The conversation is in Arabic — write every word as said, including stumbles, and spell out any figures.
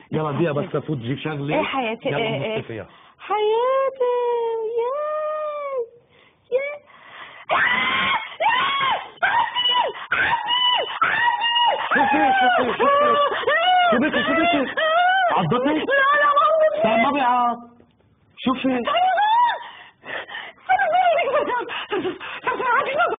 يلا دقيقة بس افوت جيب شغلة. ايه حياتي؟ يلا ايه نص ايه فيها. حياتي يا يا شوفي شوفي شوفي شو بكي شو بكي عضتك؟ لا لا ما لا ما بيعض. شوفي